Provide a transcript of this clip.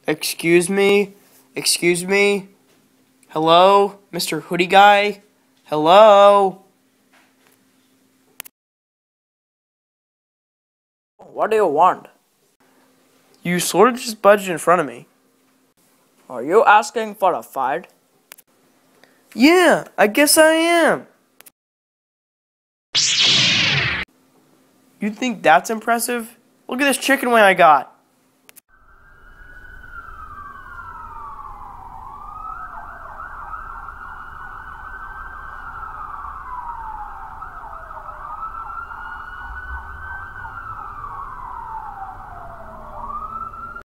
Excuse me? Excuse me? Hello? Mr. Hoodie Guy? Hello? What do you want? You sort of just budged in front of me. Are you asking for a fight? Yeah, I guess I am. You think that's impressive? Look at this chicken wing I got.